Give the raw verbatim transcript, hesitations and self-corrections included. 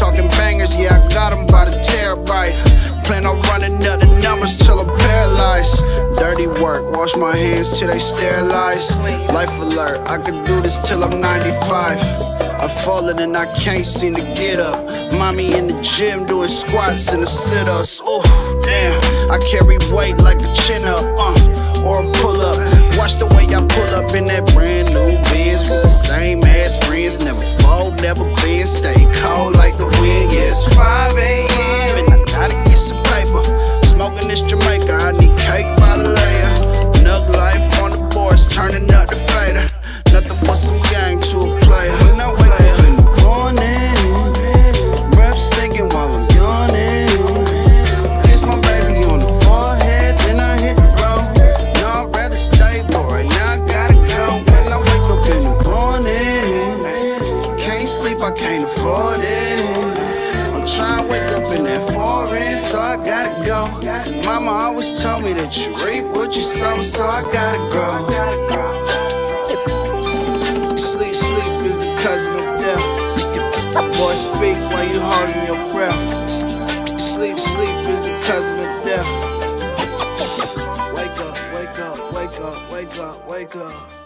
talking bangers, yeah, I got them by the terabyte. Plan on running up the numbers till I'm paralyzed. Dirty work, wash my hands till they sterilize. Life alert, I could do this till I'm ninety-five. I've fallen and I can't seem to get up. Mommy in the gym doing squats and the sit-ups. Ooh, damn, I carry weight like a chin up, uh, or a pull up. Watch the way I pull up in that brand new Benz with the same ass friends. Never fold, never bend, stay cold like the wind. Yeah, it's five A M and I gotta get some paper. Smoking this Jamaica, I need cake by the layer. Nug life on the boards, turning up the fader. Nothing but some gang to a player. When I wake up in the morning, breath stinking while I'm yawning. Kiss my baby on the forehead, then I hit the road. No, I'd rather stay, but right now I gotta go. When I wake up in the morning, can't sleep, I can't afford it. I'm trying to wake up in that forest, so I gotta go. Mama always told me that you reap what you sow, so I gotta grow. Sleep, sleep is a cousin of death. Boy, speak while you holding your breath. Sleep, sleep is a cousin of death. Wake up, wake up, wake up, wake up, wake up.